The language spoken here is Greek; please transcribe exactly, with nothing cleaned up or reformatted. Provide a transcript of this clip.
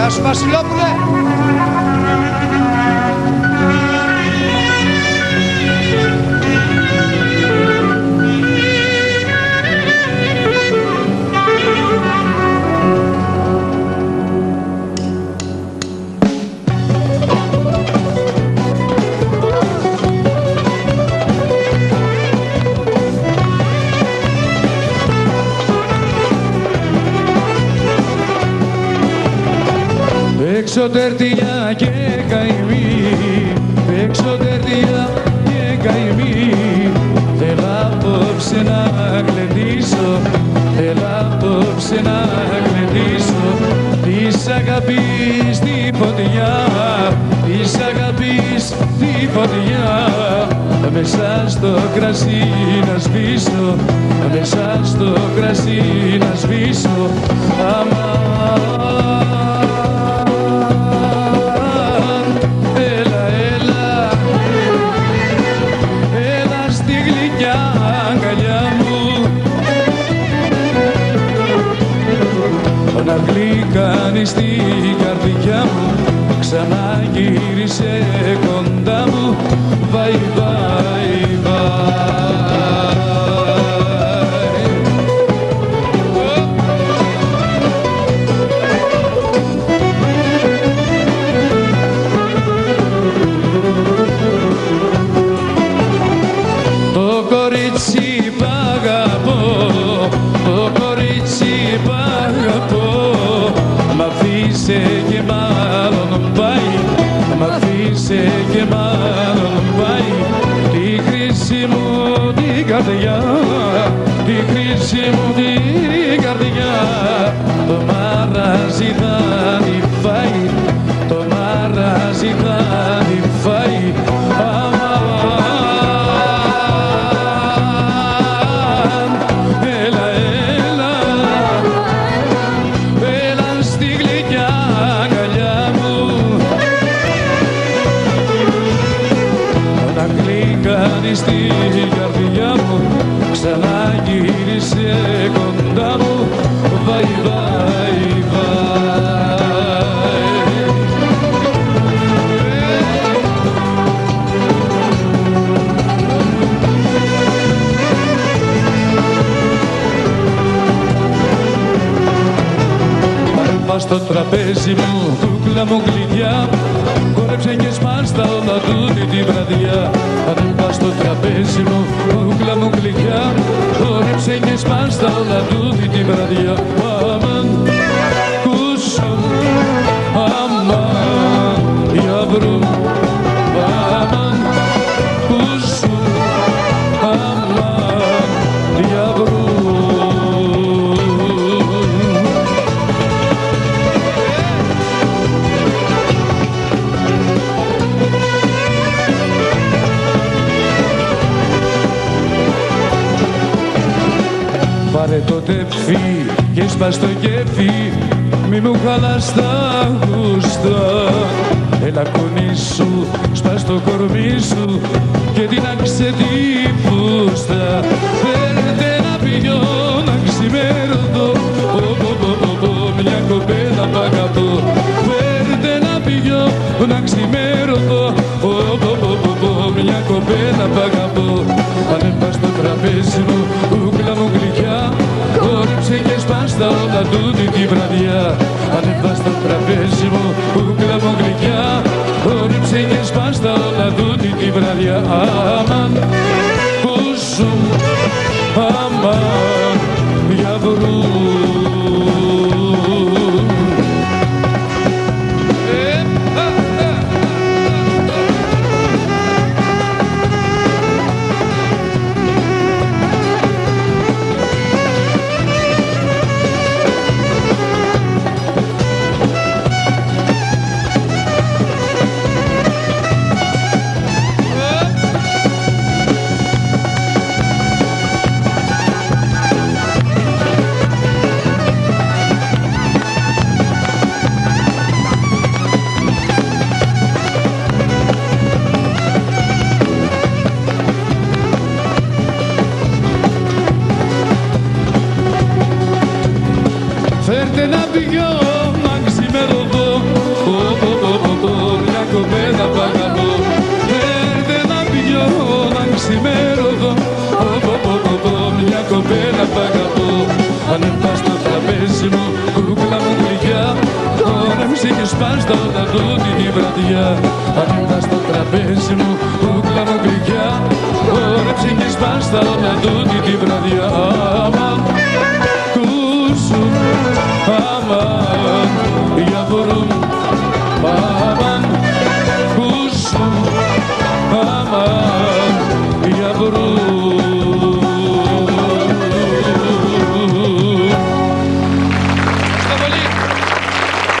σου Βασιλόπουλε. Έξω τερτιά και καημή, έξω τερτιά και καημή. Θέλω απόψε να γλεντήσω, θέλω απόψε να γλεντήσω της αγάπης τη φωτιά, της αγάπης τη φωτιά. Μέσα στο κρασί να σβήσω, μέσα στο κρασί να σβήσω. Αμάν. Να γλυκάνεις την καρδιά μου, ξανά γύρισε κοντά μου. Βαϊ, βαϊ, βαϊ. Το κορίτσι π' αγαπώ, το κορίτσι π' αγαπώ. Μ' αφήσε και μάλλον πάει, μ' αφήσε και μάλλον πάει. Τη χρήση μου την καρδιά, τη χρήση μου την καρδιά. Το μαράζι θα τη φάει, το μαράζι θα τη φάει. Στην καρδιά μου, ξανά γύρισε κοντά μου. Βαϊ, βαϊ, βαϊ. Πας στο τραπέζι μου, κούκλα μου γλυκιά, χόρεψε και σπάστα όλα τούτη τη βραδιά. Ανέβα στο τραπέζι μου, κούκλα μου γλυκιά, χόρεψε και σπάστα όλα τούτη τη βραδιά. Αμάν, κούσου, αμάν, γιαβρού, αμάν, κούσου, αμάν, γιαβρού. Πάρε το τεφί και σπάς το κέφι, μη μου χαλάς τα γούστα. Έλα κουνήσου, σπάς το κορμί σου και τίναξε τη φούστα. Φέρτε ένα πηγιό να ξημέρωτο, μια κοπέλα π' αγαπώ. Φέρτε ένα πηγιό να ξημέρωτο, μια κοπέλα π' αγαπώ. Ανέβα στο τραπέζι μου, κούκλα μου γλυκιά, χόρεψε και σπάστα όλα τούτη τη βραδιά. Ανέβα στο τραπέζι μου, κούκλα μου γλυκιά, χόρεψε και σπάστα όλα τούτη τη βραδιά. Αμάν, κούσου, αμάν, γιαβρού. κοπέλα που αγαπώ. Ανέβα στο τραπέζι μου, κούκλα μου γλυκιά, τώρα μη είχε σπάσει τα όλα τούτη τη βραδιά. Ανέβα στο τραπέζι μου, κούκλα μου γλυκιά, τώρα μη είχε σπάσει τα όλα τούτη τη βραδιά. Άμα, κούσου, άμα.